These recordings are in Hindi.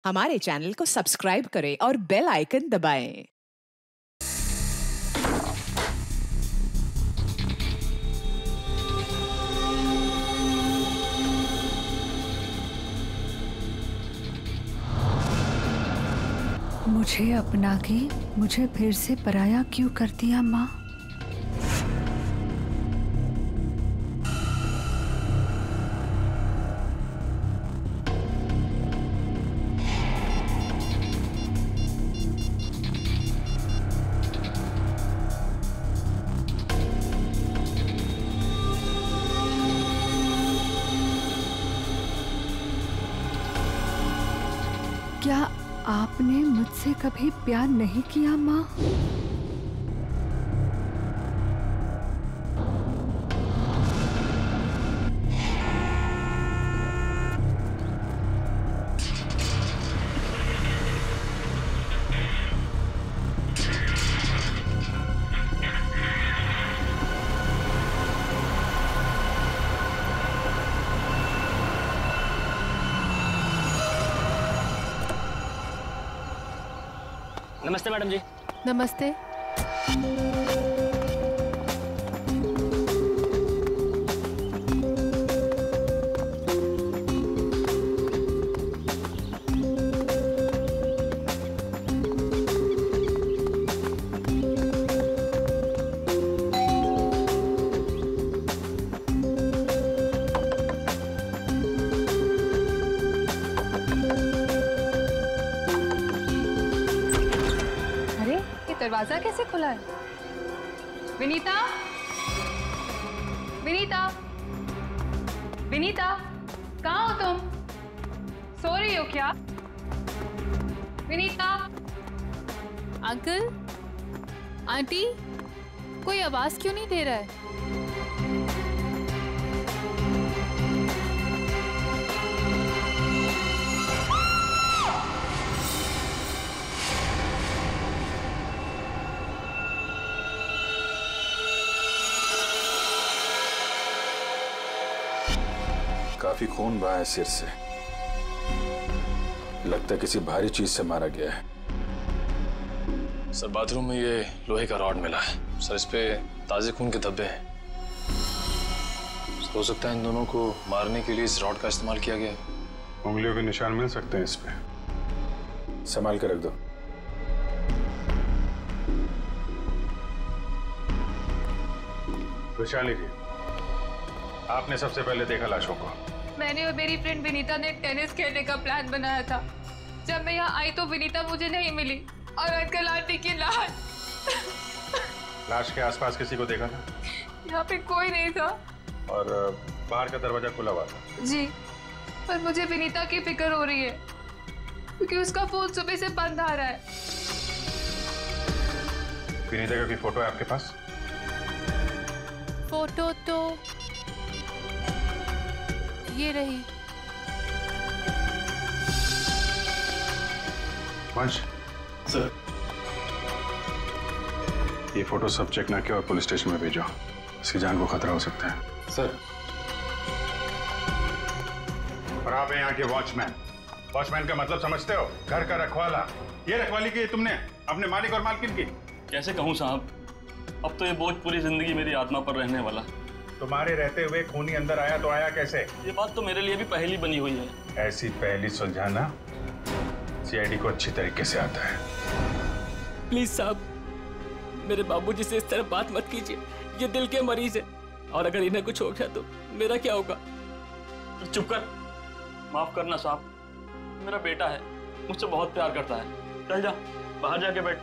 हमारे चैनल को सब्सक्राइब करें और बेल आइकन दबाएं। मुझे अपना के मुझे फिर से पराया क्यों कर दिया माँ? क्या आपने मुझसे कभी प्यार नहीं किया माँ? नमस्ते मैडम जी। नमस्ते। दरवाजा कैसे खुला है? विनीता, विनीता, विनीता, कहाँ हो तुम? सो रही हो क्या? विनीता। अंकल, आंटी, कोई आवाज क्यों नहीं दे रहा है? काफी खून बहा है सिर से, लगता है किसी भारी चीज से मारा गया है। सर बाथरूम में ये लोहे का रॉड मिला है सर, इस पे ताजे खून के धब्बे हैं। हो सकता है इन दोनों को मारने के लिए इस रॉड का इस्तेमाल किया गया है। उंगलियों के निशान मिल सकते हैं इस पे, संभाल के रख दो। वैशाली जी, आपने सबसे पहले देखा लाशों को? मैंने और मेरी फ्रेंड विनीता ने टेनिस खेलने का प्लान बनाया था। जब मैं यहाँ आई तो विनीता मुझे नहीं मिली और अंकल आंटी की लाश के आसपास किसी को देखा था? यहाँ पे कोई नहीं था। और बाहर का दरवाजा खुला हुआ था? जी, पर मुझे विनीता की फिक्र हो रही है क्योंकि उसका फोन सुबह से बंद आ रहा है। विनीता का कोई फोटो है आपके पास? फोटो तो ये रही। वंश सर, ये फोटो सब चेक ना किया और पुलिस स्टेशन में भेजो, इसकी जान को खतरा हो सकता है। सर। और आप हैं यहाँ के वॉचमैन। वॉचमैन का मतलब समझते हो? घर का रखवाला। ये रखवाली की तुमने अपने मालिक और मालकिन की? कैसे कहूँ साहब, अब तो ये बोझ पूरी जिंदगी मेरी आत्मा पर रहने वाला। तुम्हारे रहते हुए खूनी अंदर आया तो आया कैसे? ये बात तो मेरे लिए भी पहेली बनी हुई है। ऐसी पहेली सुलझाना सीआईडी को अच्छी तरीके से आता है। प्लीज साहब, मेरे बाबूजी से इस तरह बात मत कीजिए, ये दिल के मरीज है और अगर इन्हें कुछ हो गया तो मेरा क्या होगा? चुप कर, माफ करना साहब, मेरा बेटा है, मुझसे बहुत प्यार करता है। चल जा, बाहर जाके बैठ।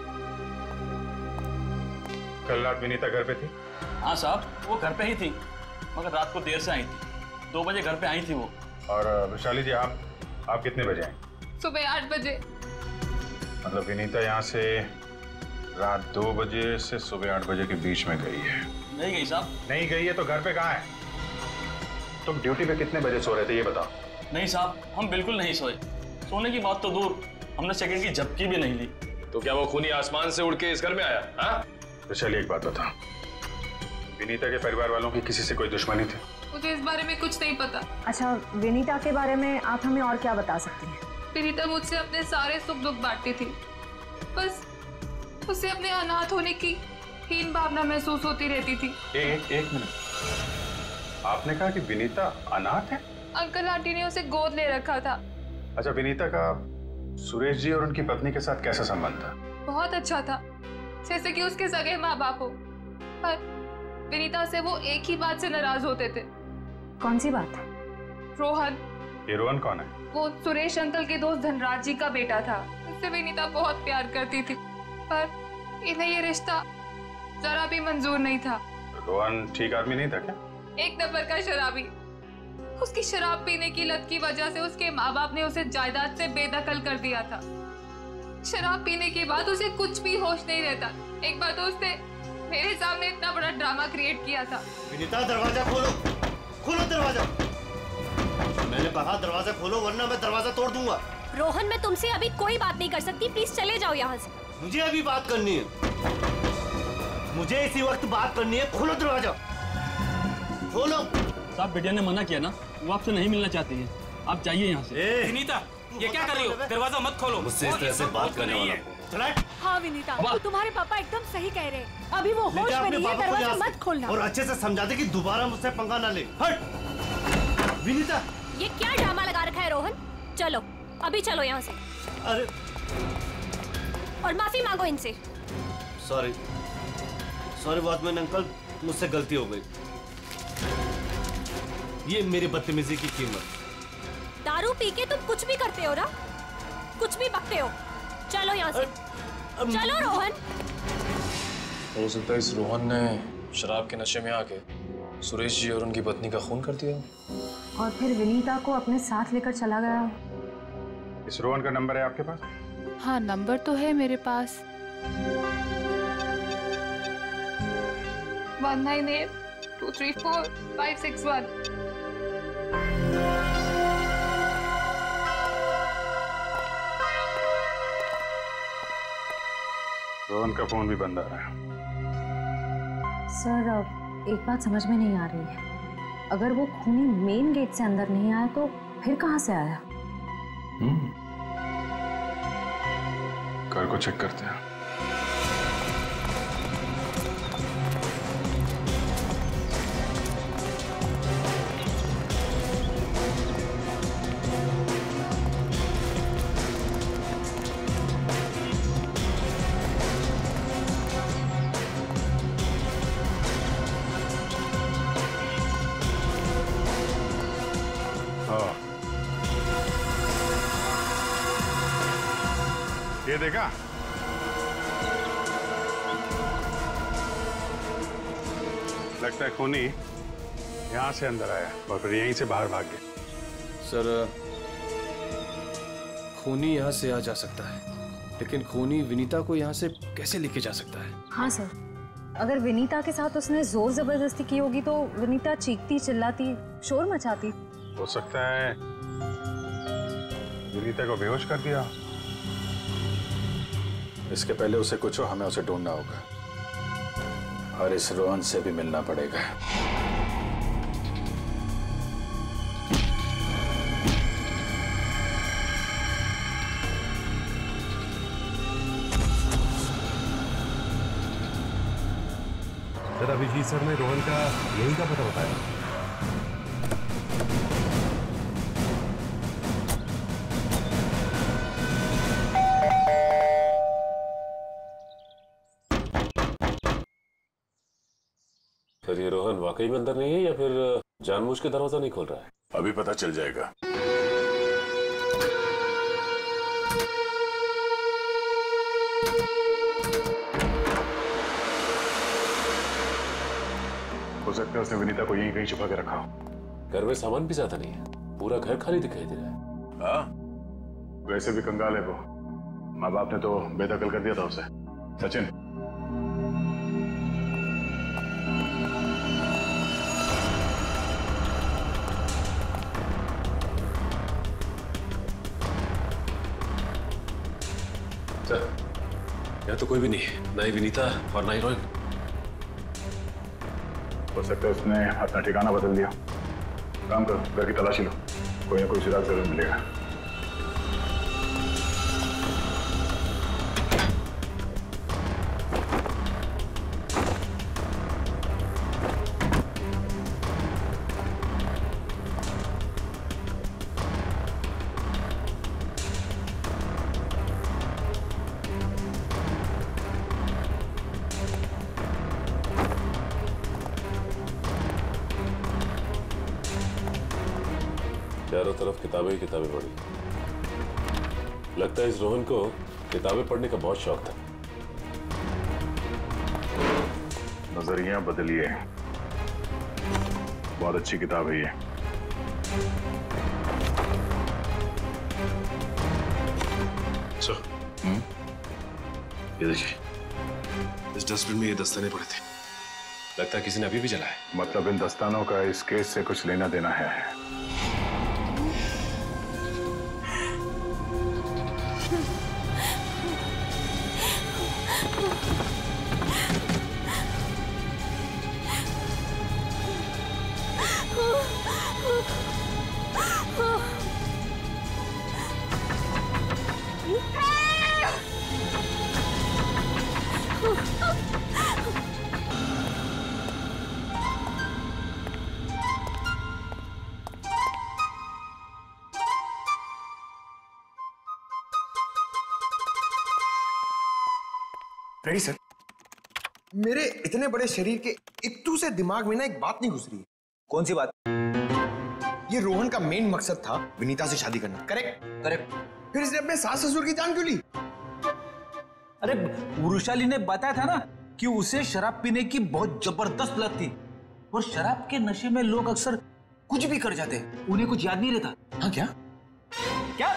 कल रात विनीता घर पे थी? हाँ साहब, वो घर पे ही थी, मगर रात को देर से आई थी। 2 बजे घर पे आई थी वो। और वैशाली जी, आप कितने बजे आए? सुबह 8 बजे। मतलब विनीता यहाँ से रात 2 बजे से सुबह 8 बजे के बीच में गई है? नहीं गई साहब। नहीं गई है तो घर पे कहाँ है? तुम ड्यूटी पे कितने बजे सो रहे थे ये बताओ? नहीं साहब, हम बिल्कुल नहीं सोए। सोने की बात तो दूर, हमने सेकंड की झपकी भी नहीं ली। तो क्या वो खूनी आसमान से उड़ के इस घर में आया? हाँ? वैशाली, एक बात बता, विनीता के परिवार वालों की किसी से कोई दुश्मनी थी? मुझे इस बारे में कुछ नहीं पता। अच्छा, विनीता के बारे में आप हमें और क्या बता सकती हैं? विनीता मुझसे अपने सारे सुख दुख बांटती थी। बस उसे अपने अनाथ होने की हीन भावना महसूस होती रहती थी। एक मिनट, आपने कहा कि विनीता अनाथ है? अंकल आंटी ने उसे गोद ले रखा था। अच्छा, विनीता का सुरेश जी और उनकी पत्नी के साथ कैसा संबंध था? बहुत अच्छा था, जैसे कि उसके सगे माँ बाप हो। पर विनीता से वो एक ही बात से नाराज होते थे। कौन सी बात? रोहन। ये रोहन कौन है? वो सुरेश अंकल के दोस्त धनराज जी का बेटा था। उससे विनीता बहुत प्यार करती थी, पर इन्हें ये रिश्ता जरा भी मंजूर नहीं था। रोहन ठीक आदमी नहीं था क्या? एक नंबर का शराबी। उसकी शराब पीने की लत की वजह से उसके माँ बाप ने उसे जायदाद से बेदखल कर दिया था। शराब पीने के बाद उसे कुछ भी होश नहीं रहता। एक बार तो उसने मेरे सामने इतना बड़ा ड्रामा क्रिएट किया था। विनीता, दरवाजा खोलो, खोलो दरवाजा। मैंने कहा दरवाजा खोलो वरना मैं दरवाजा तोड़ दूंगा। रोहन, मैं तुमसे अभी कोई बात नहीं कर सकती, प्लीज चले जाओ यहाँ से। मुझे अभी बात करनी है, मुझे इसी वक्त बात करनी है। खोलो दरवाजा, खोलो। साहब, बिटिया ने मना किया ना, वो आपसे नहीं मिलना चाहती है। आप जाइए यहाँ से। विनीता, ये क्या कर रही हो? दरवाजा मत खोलो। मुझसे इस तरह से बात करने वाला हूँ। हाँ विनीता, तो तुम्हारे पापा एकदम सही कह रहे हैं। अभी वो होश में नहीं है, दरवाजा मत खोलना। और अच्छे से समझा दे कि दोबारा मुझसे पंगा ना ले। हट विनीता। ये क्या ड्रामा लगा रखा है रोहन? चलो अभी चलो यहाँ से। अरे, और माफी मांगो इनसे। सॉरी सॉरी वॉचमैन अंकल, मुझसे गलती हो गई। ये मेरी बदतमीजी की कीमत। दारू पी के तुम कुछ भी करते हो ना, कुछ भी बकते हो। चलो यहाँ से। चलो रोहन। हो सकता है इस रोहन ने शराब के नशे में आके सुरेश जी और उनकी पत्नी का खून कर दिया और फिर विनीता को अपने साथ लेकर चला गया। इस रोहन का नंबर है आपके पास? हाँ, नंबर तो है मेरे पास। 1982345561। रोहन का फोन भी बंद आ रहा है। सर, एक बात समझ में नहीं आ रही है। अगर वो खूनी मेन गेट से अंदर नहीं आया तो फिर कहाँ से आया? घर को चेक करते हैं। ये देखा? लगता है खूनी यहाँ से अंदर आया और फिर यहीं से बाहर भाग गया। सर, खूनी यहाँ से आ जा सकता है, लेकिन खूनी विनीता को यहाँ से कैसे लेके जा सकता है? हाँ सर, अगर विनीता के साथ उसने जोर जबरदस्ती की होगी तो विनीता चीखती चिल्लाती शोर मचाती। हो सकता है विनीता को बेहोश कर दिया। इसके पहले उसे कुछ हो, हमें उसे ढूंढना होगा और इस रोहन से भी मिलना पड़ेगा। सर, अभिजीत सर ने रोहन का यही का पता बताया। सर, ये रोहन वाकई में अंदर नहीं है या फिर जानबूझ के दरवाजा नहीं खोल रहा है? अभी पता चल जाएगा। हो सकता है उसने विनीता को यहीं कहीं छुपा के रखा हो। घर में सामान भी ज्यादा नहीं है, पूरा घर खाली दिखाई दे रहा है। हाँ, वैसे भी कंगाल है वो। माँ बाप ने तो बेदखल कर दिया था उसे। सचिन, सर, यहाँ तो कोई भी नहीं है, ना ही विनीता और ना ही रोहन। हो सकता है उसने अपना ठिकाना बदल दिया। काम करो, घर की तलाशी लो, कोई ना कोई सुराग जरूर मिलेगा। चारों तरफ किताबें ही किताबें पढ़ी। लगता है इस रोहन को किताबें पढ़ने का बहुत शौक था। नजरिया बदलिए, बहुत अच्छी किताब है ये। ये देखिए, इस डस्टबिन में ये दस्ताने पड़े थे। लगता है किसी ने अभी भी जलाया। मतलब इन दस्तानों का इस केस से कुछ लेना देना है। रेडी सर, मेरे इतने बड़े शरीर के इत्तू से दिमाग में ना एक बात नहीं घुस रही है। कौन सी बात? ये रोहन का मेन मकसद था विनीता से शादी करना, करेक्ट? करेक्ट। फिर इसने अपने सास ससुर की जान क्यों ली? अरे वृषाली ने बताया था ना कि उसे शराब पीने की बहुत जबरदस्त लत थी, और शराब के नशे में लोग अक्सर कुछ भी कर जाते हैं, उन्हें कुछ याद नहीं रहता। हाँ क्या? क्या?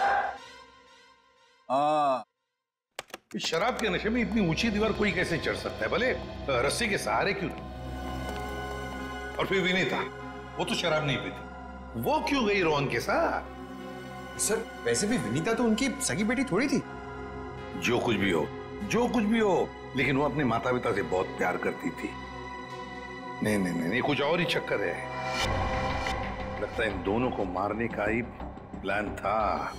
शराब के नशे में इतनी ऊंची दीवार कोई कैसे चढ़ सकता है, भले रस्सी के सहारे क्यों? और फिर विनीता, वो तो शराब नहीं पीती, वो क्यों गई रोहन के साथ? सर वैसे भी विनीता तो उनकी सगी बेटी थोड़ी थी। जो कुछ भी हो, जो कुछ भी हो, लेकिन वो अपने माता पिता से बहुत प्यार करती थी। नहीं नहीं नहीं, कुछ और ही चक्कर है। लगता है इन दोनों को मारने का ही प्लान था।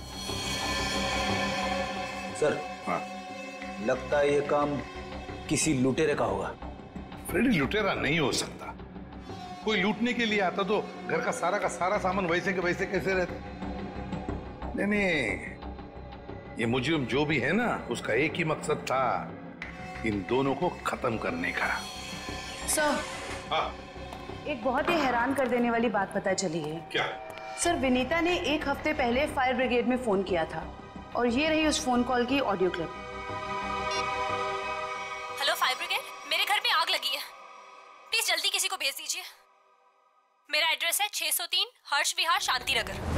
सर, हाँ, लगता है ये काम किसी लुटेरे का होगा। फ्रेडी लुटेरा नहीं हो सकता। कोई लूटने के लिए आता तो घर का सारा सामान वैसे के वैसे कैसे रहता? नहीं नहीं, ये मुजरिम जो भी है ना, उसका एक ही मकसद था, इन दोनों को खत्म करने का। सर, हाँ, एक बहुत ही हैरान कर देने वाली बात पता चली है। क्या? सर, विनीता ने 1 हफ्ते पहले फायर ब्रिगेड में फोन किया था, और ये रही उस फोन कॉल की audio clip. Hello fire brigade, मेरे घर में आग लगी है, प्लीज जल्दी किसी को भेज दीजिए। मेरा एड्रेस है 603 हर्ष विहार शांति नगर।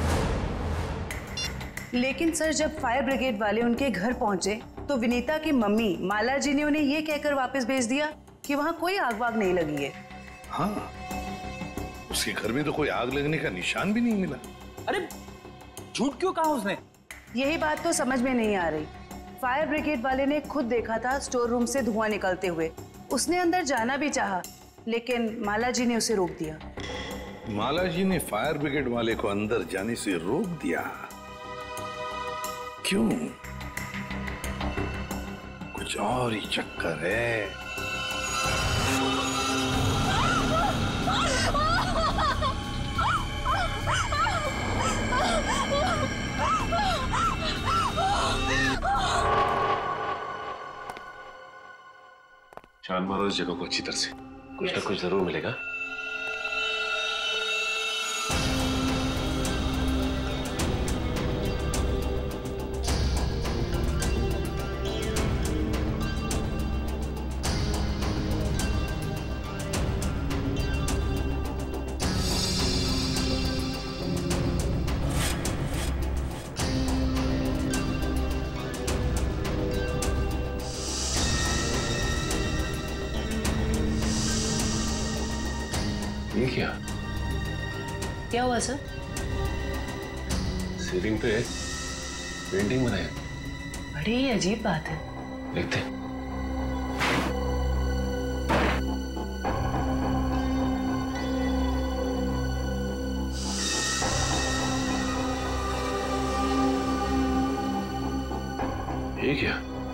लेकिन सर, जब फायर ब्रिगेड वाले उनके घर पहुंचे तो विनीता की मम्मी माला जी ने उन्हें ये कहकर वापस भेज दिया कि वहां कोई आग वाग नहीं लगी है। हाँ, उसके घर में तो कोई आग लगने का निशान भी नहीं मिला। अरे झूठ क्यों कहा उसने? यही बात तो समझ में नहीं आ रही। फायर ब्रिगेड वाले ने खुद देखा था स्टोर रूम से धुआं निकलते हुए। उसने अंदर जाना भी चाहा, लेकिन माला जी ने उसे रोक दिया। माला जी ने फायर ब्रिगेड वाले को अंदर जाने से रोक दिया? क्यों? कुछ और ही चक्कर है। छान मारो इस जगह को अच्छी तरह से, कुछ ना कुछ जरूर मिलेगा। ये क्या हुआ सर? सीलिंग पे पेंटिंग बनाया। बड़ी ही अजीब बात है। देखते। ये क्या?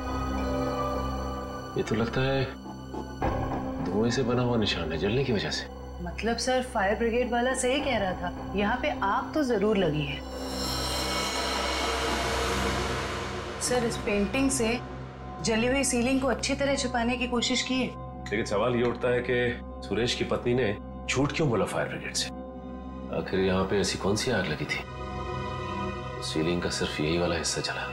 ये तो लगता है धुएं से बना हुआ निशान है, जलने की वजह से। मतलब सर, फायर ब्रिगेड वाला सही कह रहा था, यहाँ पे आग तो जरूर लगी है। सर, इस पेंटिंग से जली हुई सीलिंग को अच्छी तरह छुपाने की कोशिश की है। लेकिन सवाल ये उठता है कि सुरेश की पत्नी ने झूठ क्यों बोला फायर ब्रिगेड से? आखिर यहाँ पे ऐसी कौन सी आग लगी थी? सीलिंग का सिर्फ यही वाला हिस्सा चला।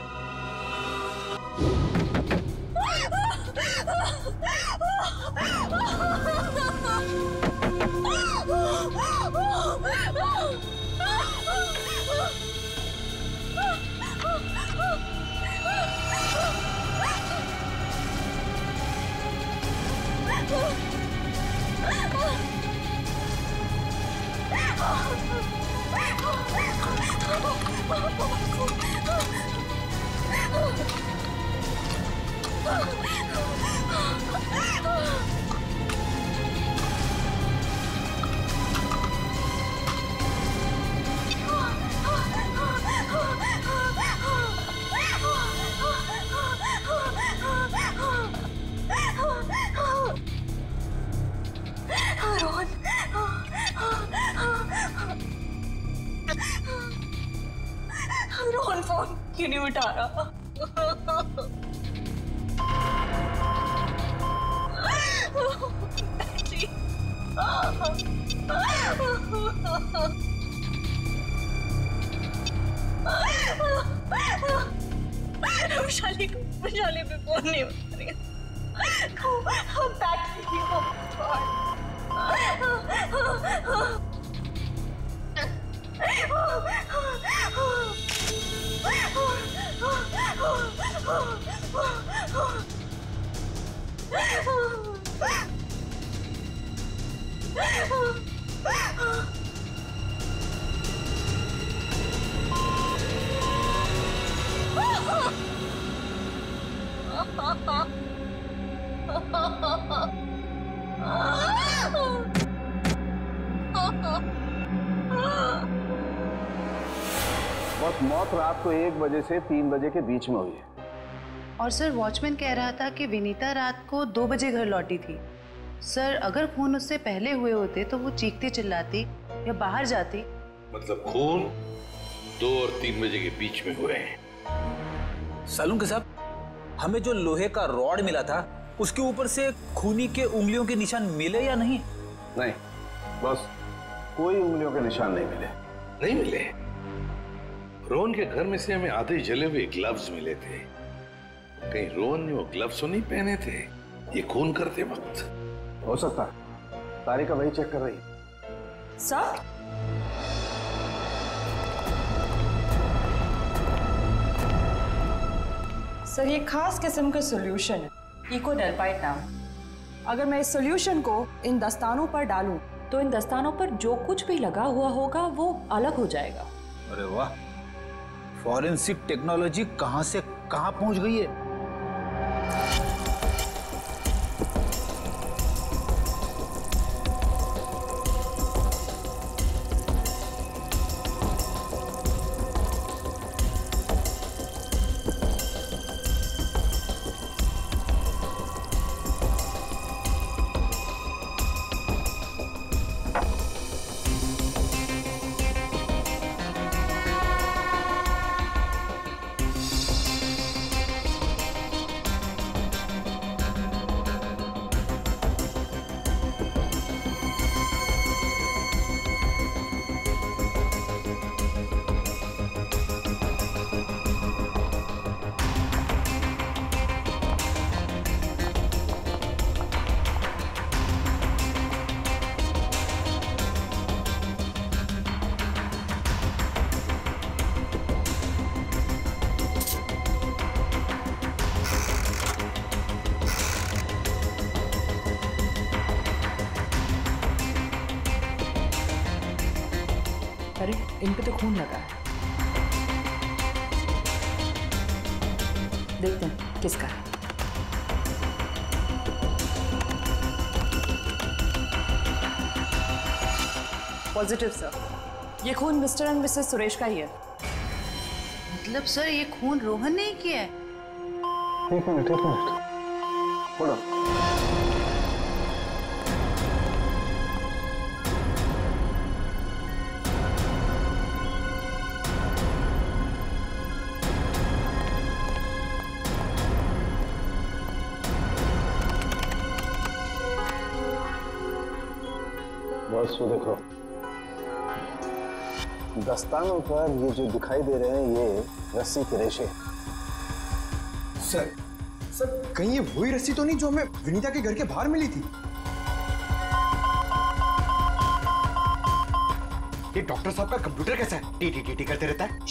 रोहन फोन क्यों नहीं उठा रहा? विशाली पे फोन नहीं उठा रही। बैटरी मौत रात को 1 बजे से 3 बजे के बीच में हुई है। और सर वॉचमैन कह रहा था कि विनीता रात को 2 बजे घर लौटी थी। सर अगर खून उससे पहले हुए होते तो वो चीखती चिल्लाती या बाहर जाती। मतलब खून 2 और 3 बजे के बीच में हुए हैं। सालून साहब, हमें जो लोहे का रॉड मिला था उसके ऊपर से खूनी के उंगलियों के निशान मिले या नहीं? नहीं, बस कोई उंगलियों के निशान नहीं मिले। नहीं मिले? रोहन के घर में से हमें आधे जले हुए ग्लव्स मिले थे। कहीं रोहन ने वो ग्लव्स तो नहीं पहने थे ये खून करते वक्त? हो सकता है, तारिका वही चेक कर रही है। सर सर ये खास किस्म का सॉल्यूशन है, इकोडेल्पाइट नाम। अगर मैं इस सॉल्यूशन को इन दस्तानों पर डालूं तो इन दस्तानों पर जो कुछ भी लगा हुआ होगा वो अलग हो जाएगा। अरे वाह, फॉरेंसिक टेक्नोलॉजी कहां से कहां पहुंच गई है। अरे इन पे तो खून लगा है, देखते हैं किसका है। पॉजिटिव सर, ये खून मिस्टर एंड मिसेस सुरेश का ही है। मतलब सर ये खून रोहन ने ही किया है? एक मिनट बोलो। बस वो देखो, दस्तानों पर ये जो दिखाई दे रहे हैं ये रस्सी के रेशे। सर कहीं ये वही रस्सी तो नहीं जो हमें विनीता के घर के बाहर मिली थी? ये डॉक्टर साहब का कंप्यूटर कैसा है? टी करते रहता है।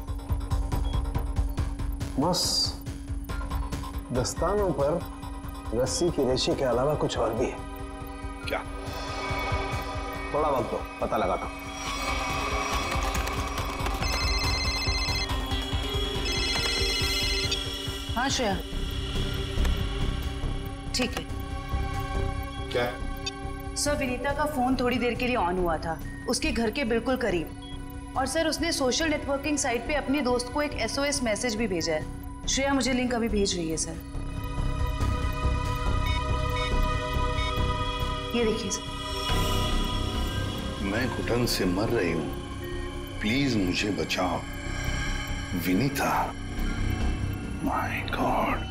बस दस्तानों पर रस्सी के रेशे के अलावा कुछ और भी है। क्या? थोड़ा वक्त दो, पता लगाता हूं। हाँ श्रेया, ठीक है। क्या? सर विनीता का फोन थोड़ी देर के लिए ऑन हुआ था, उसके घर के बिल्कुल करीब। और सर उसने सोशल नेटवर्किंग साइट पे अपने दोस्त को एक SOS मैसेज भी भेजा है। श्रेया मुझे लिंक अभी भेज रही है सर। ये देखिए सर। मैं घुटन से मर रही हूं, प्लीज मुझे बचाओ। Vinita, my God.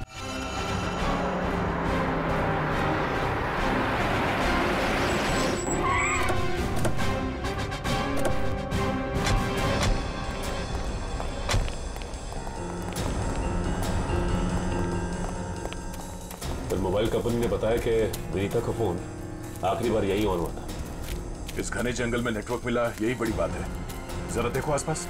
Mobile company ने बताया कि विनीता का फोन आखिरी बार यही ऑन हुआ था। इस घने जंगल में नेटवर्क मिला, यही बड़ी बात है। जरा देखो आसपास।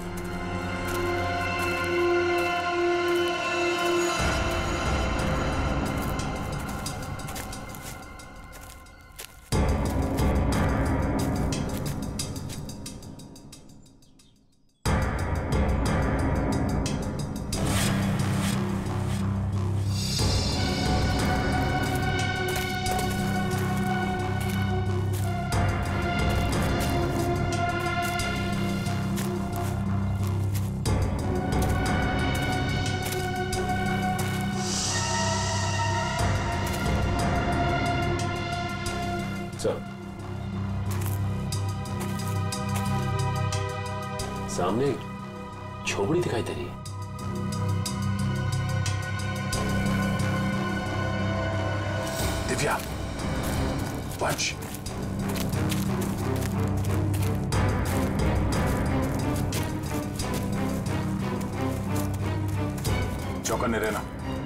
सामने झोपड़ी दिखाई दे रही है। दिव्या, वंश, चौकन्ने रहना।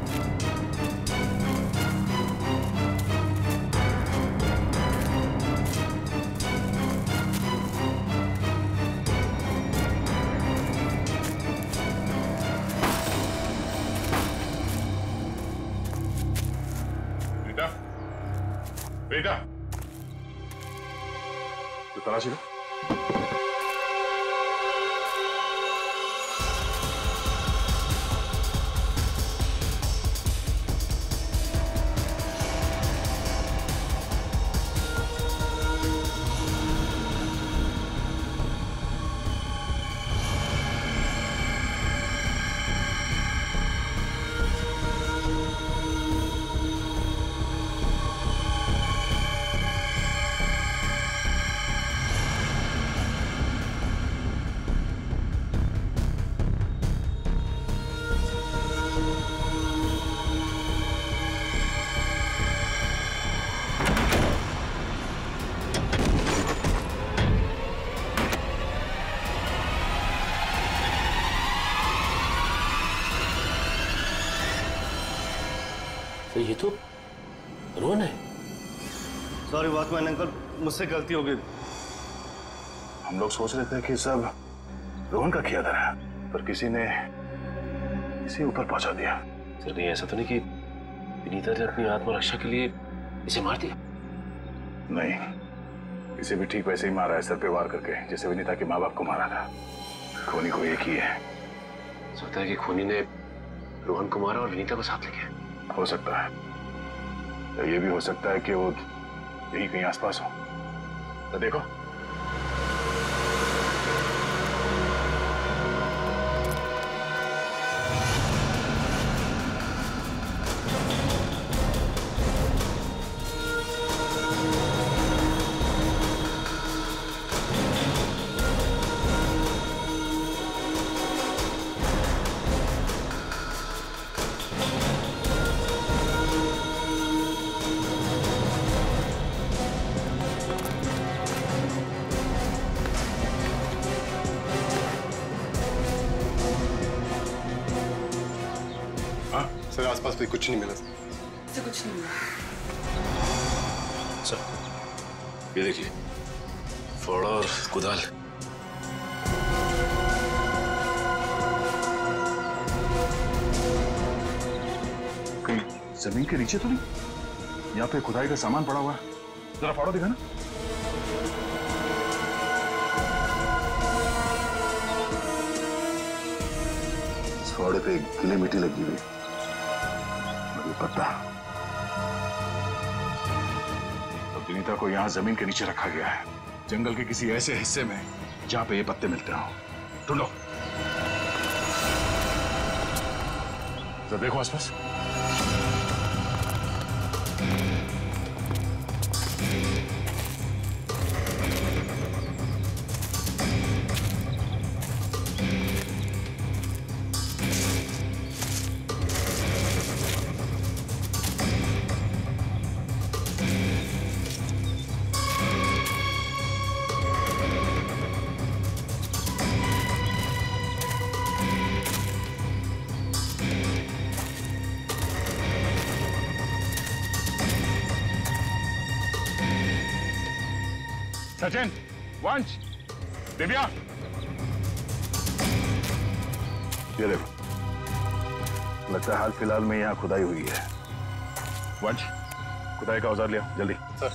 बेटा, तो तलाशी लो। ये तो रोहन है। सॉरी वॉचमैन अंकल, मुझसे गलती हो गई। हम लोग सोच रहे थे कि सब रोहन का किया था, पर किसी ने इसे ऊपर पहुंचा दिया। सर कहीं ऐसा तो नहीं कि विनीता ने अपनी आत्मरक्षा के लिए इसे मार दिया? नहीं, इसे भी ठीक वैसे ही मारा है, सर पे वार करके, जैसे विनीता के माँ बाप को मारा था। खूनी को एक ही है। सोचता है कि खूनी ने रोहन को मारा और विनीता को साथ ले गया। हो सकता है, या ये भी हो सकता है कि वो यही कहीं आसपास हो। तो देखो, सर आसपास भी कुछ नहीं मिला सर। कुछ नहीं मिला सर, ये देखिए, फावड़ा और कुदाल। कहीं जमीन के नीचे तो नहीं? यहाँ पे खुदाई का सामान पड़ा हुआ है, जरा फावड़ा दिखा ना। इस फावड़े पे गीली मिट्टी लगी हुई, और ये पत्ता। तो विनीता को यहाँ जमीन के नीचे रखा गया है, जंगल के किसी ऐसे हिस्से में जहाँ पे ये पत्ते मिलते हो। ढूंढो, तो देखो आसपास। सचिन, वंश, दिव्या, ये देखो, लगता है हाल फिलहाल में यहाँ खुदाई हुई है। वंश, खुदाई का औजार लिया जल्दी। सर।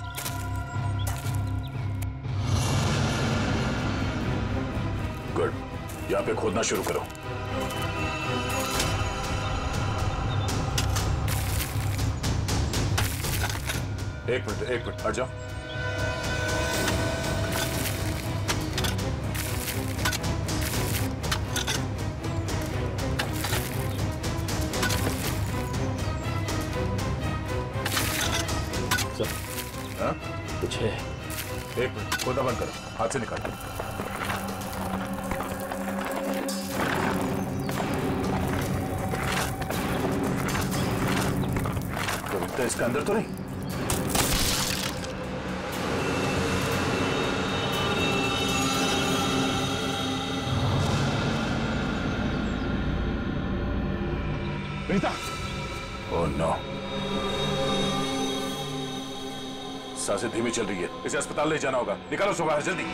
गुड, यहाँ पे खोदना शुरू करो। एक मिनट हट जाओ। कुछ है। एक मिनट, खोदा बंद करो, हाथ से निकालो। तो इसके अंदर तो नहीं? विनीता! ओह नो, सांसें धीमी चल रही है, इसे अस्पताल ले जाना होगा। निकालो उसको बाहर जल्दी।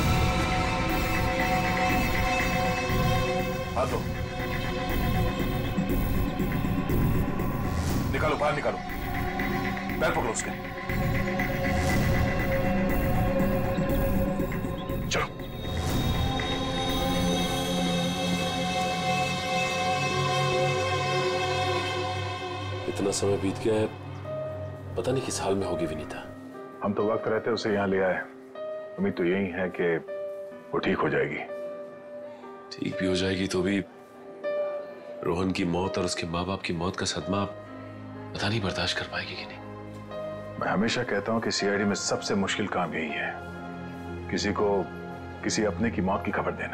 हाथ दो, निकालो बाहर, निकालो। पैर पकड़ो उसके। चलो। इतना समय बीत गया है, पता नहीं किस हाल में होगी विनीता। हम तो वक्त रहते उसे यहाँ ले आए, उम्मीद तो यही है कि वो ठीक हो जाएगी। ठीक भी हो जाएगी तो भी रोहन की मौत और उसके माँ बाप की मौत का सदमा पता नहीं बर्दाश्त कर पाएगी कि नहीं। मैं हमेशा कहता हूँ कि सीआईडी में सबसे मुश्किल काम यही है, किसी को किसी अपने की मौत की खबर देना।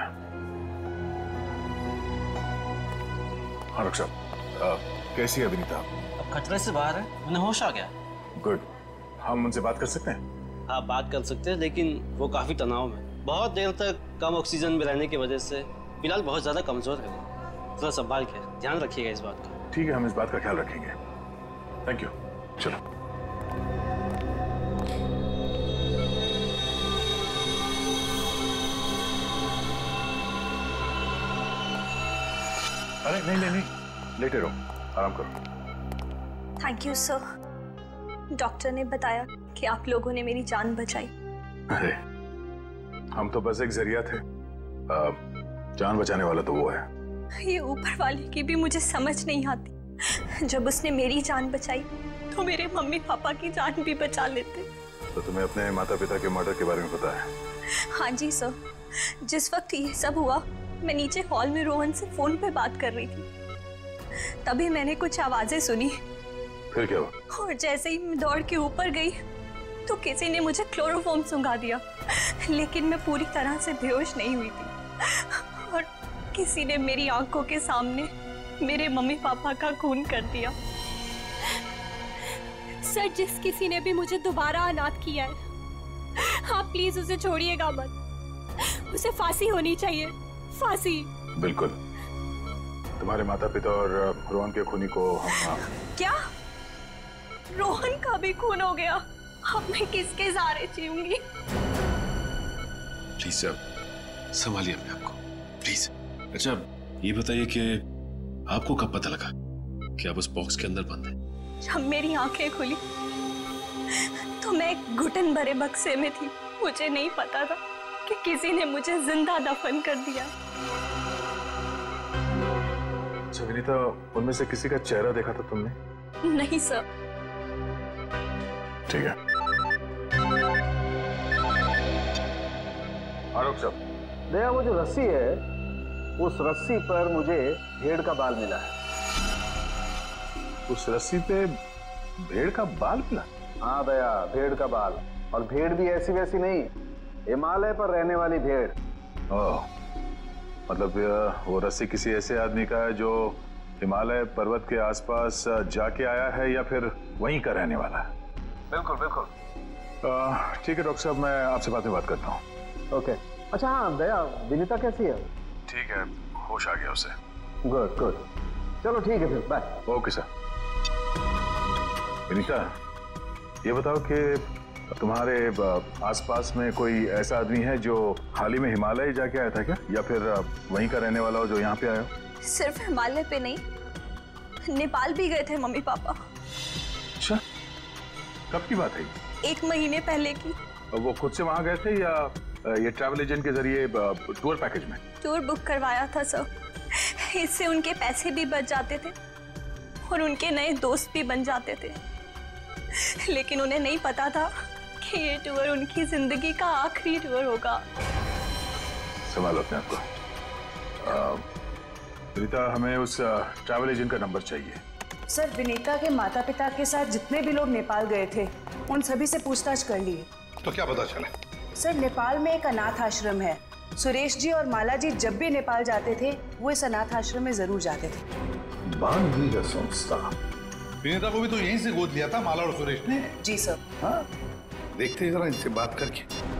हाँ डॉक्टर साहब, कैसी है विनीता? अब खतरे से बाहर है, उन्हें होश आ गया। गुड, हम उनसे बात कर सकते हैं? हाँ बात कर सकते हैं, लेकिन वो काफी तनाव में, बहुत देर तक कम ऑक्सीजन में रहने की वजह से फिलहाल बहुत ज्यादा कमजोर है वो। थोड़ा संभाल के ध्यान रखिएगा इस बात का। ठीक है, हम इस बात का ख्याल रखेंगे। Thank you. चलो। अरे नहीं नहीं नहीं, लेटे रहो, आराम करो। थैंक यू सर, डॉक्टर ने बताया कि आप लोगों ने मेरी जान बचाई। अरे हम तो बस एक जरिया थे, जान बचाने वाला तो वो है। ये ऊपर वाले की भी मुझे समझ नहीं आती। जब उसने मेरी जान बचाई तो मेरे मम्मी पापा की जान भी बचा लेते। तो तुम्हें अपने माता पिता के मर्डर के बारे में पता है? हाँ जी सर, जिस वक्त ये सब हुआ मैं नीचे हॉल में रोहन से फोन पे बात कर रही थी, तभी मैंने कुछ आवाजें सुनी। फिर क्या हुआ? और जैसे ही मैं दौड़ के ऊपर गई तो किसी ने मुझे क्लोरोफॉर्म सुंघा दिया, लेकिन मैं पूरी तरह से बेहोश नहीं हुई थी। और किसी ने मेरी आंखों के सामने मेरे मम्मी पापा का खून कर दिया। सर, जिस किसी ने भी मुझे दोबारा अनाथ किया है, आप प्लीज उसे छोड़िएगा मत। उसे फांसी होनी चाहिए, फांसी। बिल्कुल, तुम्हारे माता पिता और रोहन के खूनी को हम... क्या? रोहन का भी खून हो गया? अब मैं किसके सहारे जीऊंगी? प्लीज सर, संभालिए अपने आप को, प्लीज। अच्छा ये बताइए कि आपको कब पता लगा कि आप उस बॉक्स के अंदर बंद हैं? जब मेरी आंखें खुली तो मैं एक घुटन भरे बक्से में थी। मुझे नहीं पता था कि किसी ने मुझे जिंदा दफन कर दिया। अच्छा विनीता, उनमें से किसी का चेहरा देखा था तुमने? नहीं सर। ठीक है। आरोप साहब, दया वो जो रस्सी है, उस रस्सी पर मुझे भेड़ का बाल मिला है। उस रस्सी पे भेड़ का बाल मिला? हाँ दया, भेड़ का बाल। और भेड़ भी ऐसी वैसी नहीं, हिमालय पर रहने वाली भेड़। ओह, मतलब वो रस्सी किसी ऐसे आदमी का है जो हिमालय पर्वत के आसपास जाके आया है या फिर वहीं का रहने वाला है? बिल्कुल बिल्कुल। ठीक है डॉक्टर साहब, मैं आपसे बाद में बात करता हूँ। ओके। अच्छा हाँ दया, विनीता कैसी है? ठीक है, होश आ गया उसे। गुड गुड, चलो ठीक है फिर, बाय। Okay sir. विनीता, ये बताओ कि तुम्हारे आसपास में कोई ऐसा आदमी है जो हाल ही में हिमालय जाके आया था क्या, या फिर वहीं का रहने वाला हो जो यहाँ पे आया हो? सिर्फ हिमालय पे नहीं, नेपाल भी गए थे मम्मी पापा। अच्छा, कब की बात है? 1 महीने पहले की। वो खुद से वहां गए थे या ये ट्रैवल एजेंट के जरिए टूर पैकेज में? टूर बुक करवाया था सर। इससे उनके पैसे भी बच जाते थे और उनके नए दोस्त भी बन जाते थे। लेकिन उन्हें नहीं पता था कि ये टूर उनकी जिंदगी का आखिरी टूर होगा। संभालो अपने आप को। विनीता, हमें उस ट्रैवल एजेंट का नंबर चाहिए। सर, विनीता के माता पिता के साथ जितने भी लोग नेपाल गए थे उन सभी से पूछताछ कर ली है। तो क्या पता चला? सर, नेपाल में एक अनाथ आश्रम है। सुरेश जी और माला जी जब भी नेपाल जाते थे वो इस अनाथ आश्रम में जरूर जाते थे। बानवीर संस्था। विनीता को भी तो यहीं से गोद लिया था माला और सुरेश ने। जी सर। हाँ, देखते जरा इनसे बात करके।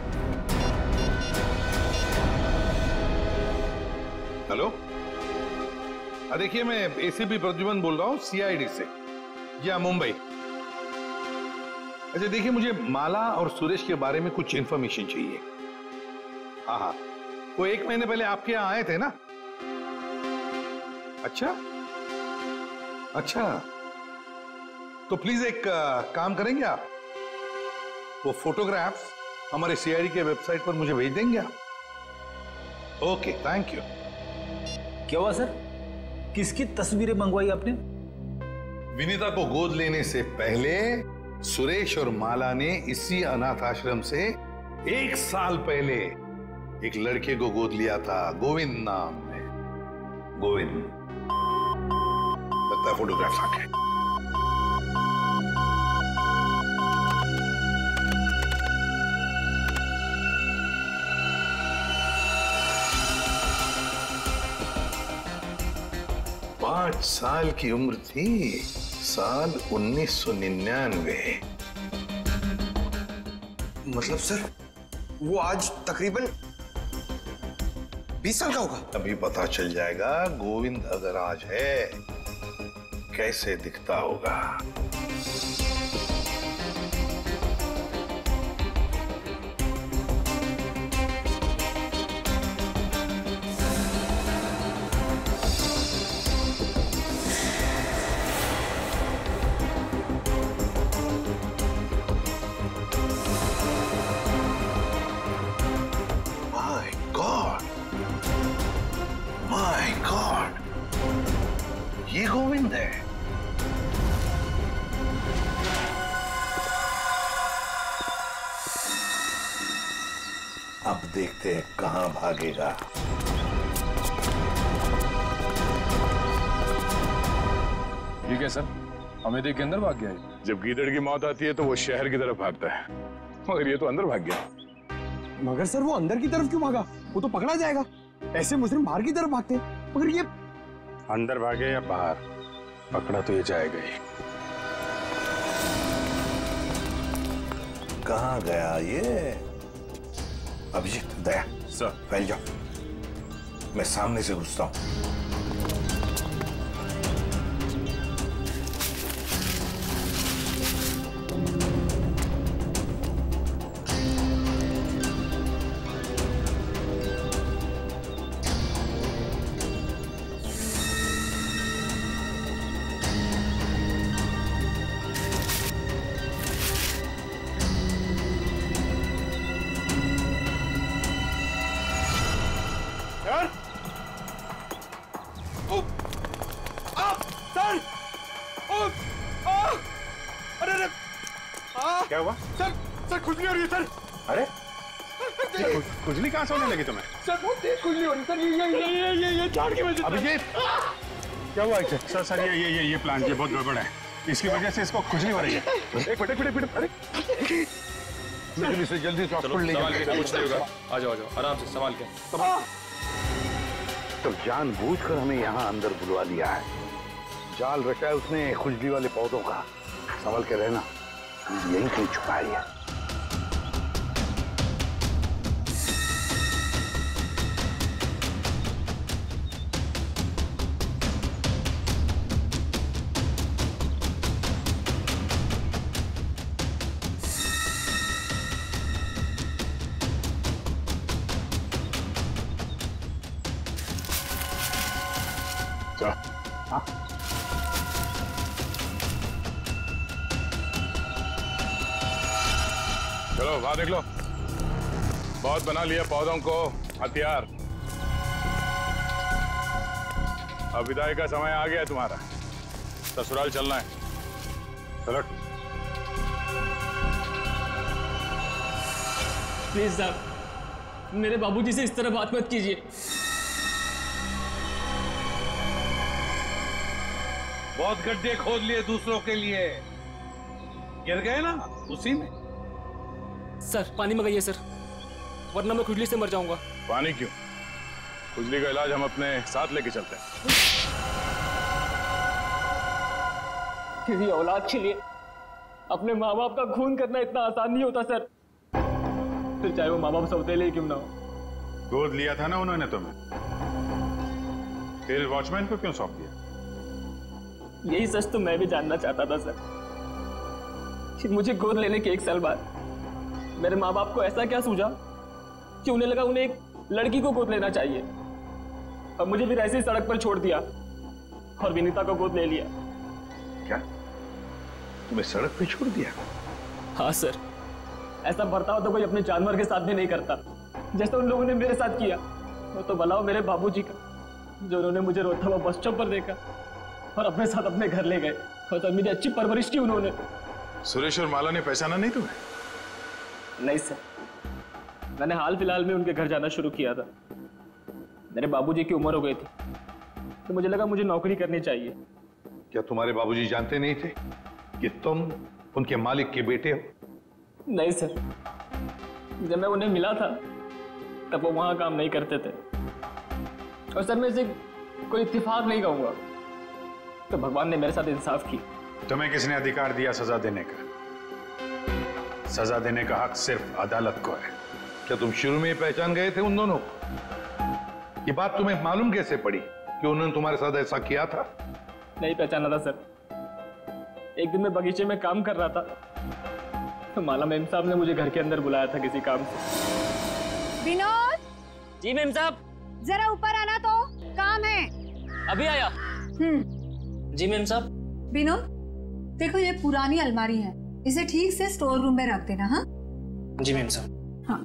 हेलो, देखिए मैं एसीपी प्रद्युमन बोल रहा हूँ सीआईडी से। जी हाँ, मुंबई। अच्छा देखिए, मुझे माला और सुरेश के बारे में कुछ इंफॉर्मेशन चाहिए। हाँ हाँ, वो 1 महीने पहले आपके यहाँ आए थे ना? अच्छा अच्छा, तो प्लीज एक काम करेंगे आप, वो फोटोग्राफ्स हमारे सीआईडी के वेबसाइट पर मुझे भेज देंगे आप? Okay, thank you. क्या हुआ सर? किसकी तस्वीरें मंगवाई आपने? विनीता को गोद लेने से पहले सुरेश और माला ने इसी अनाथ आश्रम से 1 साल पहले एक लड़के को गोद लिया था, गोविंद नाम में। गोविंद, लगता है फोटोग्राफ्स आ गए। पांच साल की उम्र थी, साल 1999। मतलब सर, वो आज तकरीबन 20 साल का होगा। अभी पता चल जाएगा गोविंद अगर आज है कैसे दिखता होगा। ये गोविंद है। अब देखते हैं कहां भागेगा। ठीक है सर, हमें देख के अंदर भाग गया है। जब गीदड़ की मौत आती है तो वो शहर की तरफ भागता है, मगर ये तो अंदर भाग गया। मगर सर, वो अंदर की तरफ क्यों भागा? वो तो पकड़ा जाएगा। ऐसे मुजरिम बाहर की तरफ भागते हैं, मगर ये अंदर भागे या बाहर, पकड़ा तो ये जाएगा ही। कहाँ गया ये? अभिजीत, दया, सर फैल जाओ, मैं सामने से घुसता हूँ। क्या हुआ? सर खुजली हो रही है सर। अरे खुजली कहाँ से होने लगी तुम्हें? सर बहुत तेज खुजली हो रही है सर। ये झाड़ की वजह से। अभिजीत क्या हुआ इसे? सर ये प्लान ये बहुत गड़बड़ है, इसकी वजह से इसको खुजली हो रही है। एक मिनट अरे लेकिन इसे जल्दी से हॉस्पिटल ले जाओ। कुछ नहीं होगा, आ जाओ आराम से संभाल के। तो जानबूझकर हमें यहाँ अंदर बुलवा लिया है, जाल रचा है उसने खुजली वाले पौधों का। संभल के रहना, यहीं कहीं छुपाई है। चलो वहां देख लो, बहुत बना लिया पौधों को हथियार। अब विदाई का समय आ गया है तुम्हारा, ससुराल चलना है। चलो प्लीज साहब, मेरे बाबूजी से इस तरह बात मत कीजिए। बहुत गड्ढे खोद लिए दूसरों के लिए, गिर गए ना उसी में। सर पानी मंगाइए सर, वरना मैं खुजली से मर जाऊंगा। पानी क्यों? खुजली का इलाज हम अपने साथ लेके चलते हैं। किसी औलाद के लिए अपने माँ बाप का खून करना इतना आसान नहीं होता सर, फिर चाहे वो माँ बाप सौतेले क्यों ना हो। गोद लिया था ना उन्होंने तुम्हें, फिर वॉचमैन को क्यों सौंप दिया? यही सच तो मैं भी जानना चाहता था सर, कि मुझे गोद लेने के 1 साल बाद मेरे माँ बाप को ऐसा क्या सूझा कि उन्हें लगा उन्हें एक लड़की को गोद लेना चाहिए, और मुझे फिर ऐसे ही सड़क पर छोड़ दिया और विनीता को गोद ले लिया। क्या तुम्हें सड़क पे छोड़ दिया? हाँ सर, ऐसा बर्ताव तो कोई अपने जानवर के साथ भी नहीं करता, जैसे उन लोगों ने मेरे साथ किया। वो तो भला हो मेरे बाबूजी का, जो उन्होंने मुझे रोता हुआ बस स्टॉप पर देखा और अपने साथ अपने घर ले गए, और तो मेरी अच्छी परवरिश की उन्होंने। सुरेश और माला ने पहचाना नहीं तुम्हें? नहीं सर, मैंने हाल फिलहाल में उनके घर जाना शुरू किया था। मेरे बाबूजी की उम्र हो गई थी, तो मुझे लगा मुझे नौकरी करनी चाहिए। क्या तुम्हारे बाबूजी जानते नहीं थे कि तुम उनके मालिक के बेटे हो? नहीं सर, जब मैं उन्हें मिला था तब वो वहां काम नहीं करते थे, और सर मैं इसे कोई इत्तेफाक नहीं कहूंगा, तो भगवान ने मेरे साथ इंसाफ की। तुम्हें किसने अधिकार दिया सजा देने का? सजा देने का हक सिर्फ अदालत को है। क्या तुम शुरू में ही पहचान गए थे उन दोनों को? ये बात तुम्हें मालूम कैसे पड़ी कि उन्होंने तुम्हारे साथ ऐसा किया था? नहीं पहचाना था सर। एक दिन मैं बगीचे में काम कर रहा था, तो माला मेम साहब ने मुझे घर के अंदर बुलाया था किसी काम से। विनोद! जी मेम साहब। जरा ऊपर आना, तो काम है। अभी आया। जी मेम साहब। विनोद, देखो ये पुरानी अलमारी है, इसे ठीक से स्टोर रूम में रख देना। हाँ जी मेम साहब। हाँ।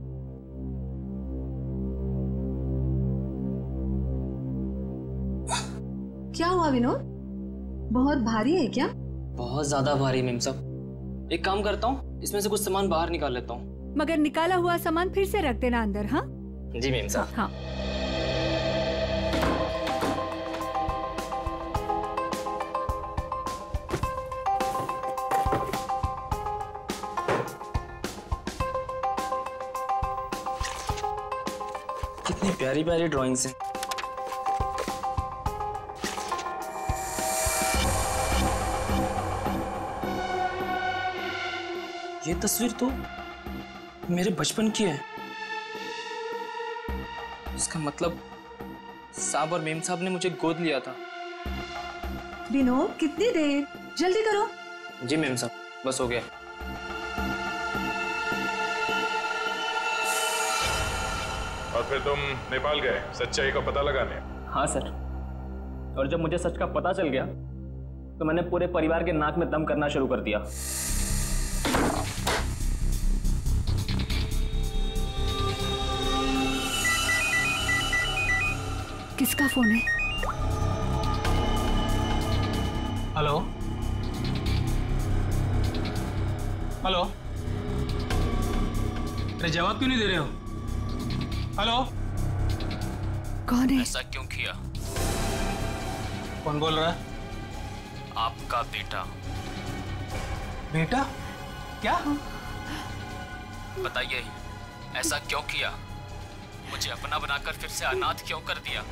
क्या हुआ विनोद, बहुत भारी है क्या? बहुत ज्यादा भारी मेम साहब। एक काम करता हूँ, इसमें से कुछ सामान बाहर निकाल लेता हूँ। मगर निकाला हुआ सामान फिर से रख देना अंदर। हाँ जी मेम साहब। हाँ। कितनी प्यारी प्यारी ड्राइंग्स हैं। ये तस्वीर तो मेरे बचपन की है। इसका मतलब साहब और मेम साहब ने मुझे गोद लिया था। विनोद, कितनी देर, जल्दी करो। जी मेम साहब, बस हो गया। और फिर तुम नेपाल गए सच्चाई का पता लगाने? हाँ सर, और जब मुझे सच का पता चल गया तो मैंने पूरे परिवार के नाक में दम करना शुरू कर दिया। किसका फोन है? हेलो हेलो, अरे जवाब क्यों नहीं दे रहे हो? हेलो, कौन है? ऐसा क्यों किया? कौन बोल रहा है? आपका बेटा। बेटा? क्या? बताइए, ऐसा क्यों किया? मुझे अपना बनाकर फिर से अनाथ क्यों कर दिया?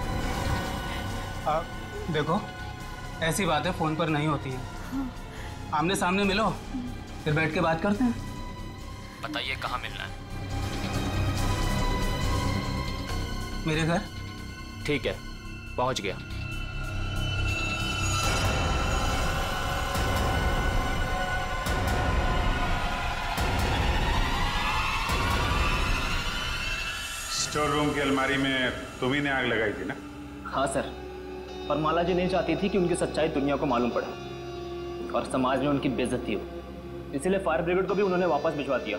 देखो, ऐसी बातें फोन पर नहीं होती है। आमने सामने मिलो, फिर बैठ के बात करते हैं। बताइए कहाँ मिलना है? मेरे घर। ठीक है, पहुंच गया। स्टोर रूम की अलमारी में तुम्ही ने आग लगाई थी ना? हाँ सर, पर माला जी नहीं चाहती थी कि उनकी सच्चाई दुनिया को मालूम पड़े और समाज में उनकी बेइज्जती हो, इसीलिए फायर ब्रिगेड को भी उन्होंने वापस भिजवा दिया।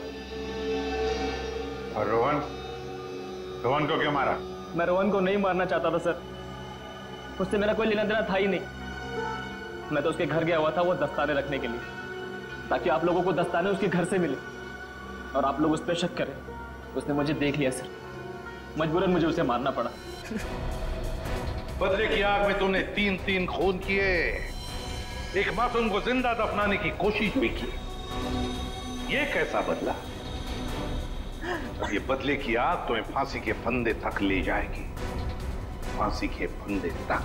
और रोहन? रोहन को क्यों मारा? मैं रोहन को नहीं मारना चाहता था सर, उससे मेरा कोई लेना देना था ही नहीं। मैं तो उसके घर गया हुआ था वो दस्ताने रखने के लिए, ताकि आप लोगों को दस्ताने उसके घर से मिले और आप लोग उस पर शक करें। उसने मुझे देख लिया सर, मजबूरन मुझे उसे मारना पड़ा। बदले की आग में तूने 3 खून किए, एक मासूम को जिंदा दफनाने की कोशिश भी की। ये कैसा बदला? ये बदले की आग तुम्हें फांसी के फंदे तक ले जाएगी, फांसी के फंदे तक।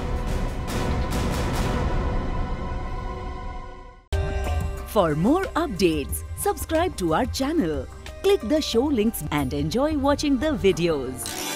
For more updates, subscribe to our channel, click the show links and enjoy watching the videos.